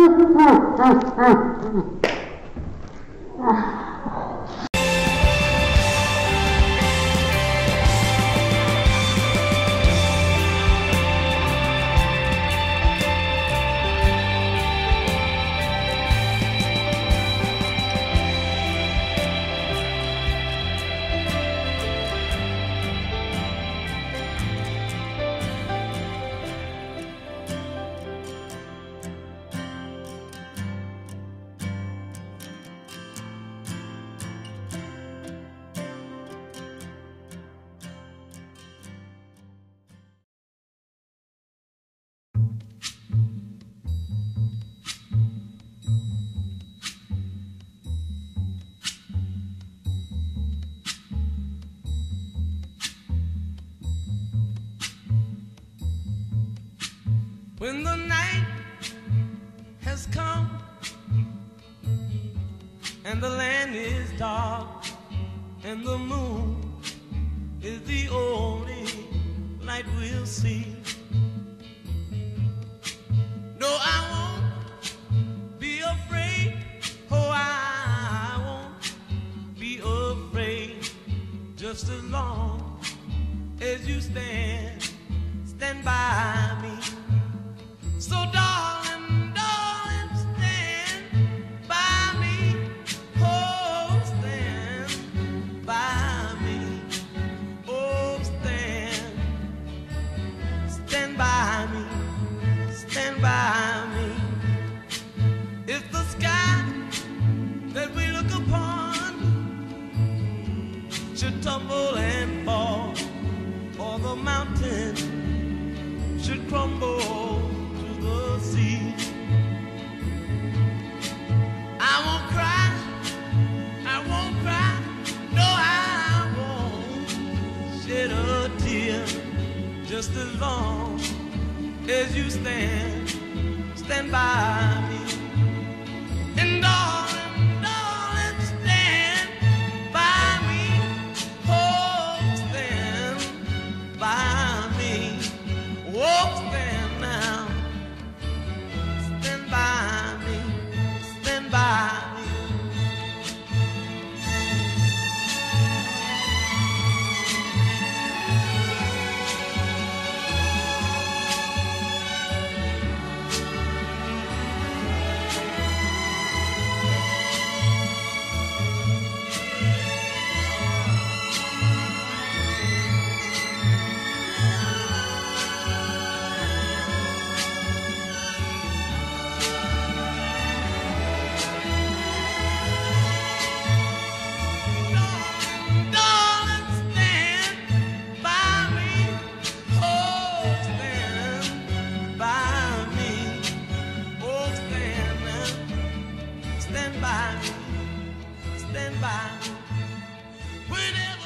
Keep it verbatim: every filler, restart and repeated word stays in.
When the night has come and the land is dark and the moon is the only light we'll see. No, I won't be afraid. Oh, I won't be afraid. Just as long as you stand, stand by me. So darling, darling, stand by me. Oh, stand by me. Oh, stand, stand by me. Stand by me. If the sky that we look upon should tumble and fall, or the mountain should crumble to the sea, I won't cry, I won't cry, no, I won't shed a tear. Just as long as you stand, stand by me. And darling, darling, stand by me. Oh, stand by me. Oh, stand now. Stand by me. Stand by me. Stand by me, stand by me. Whenever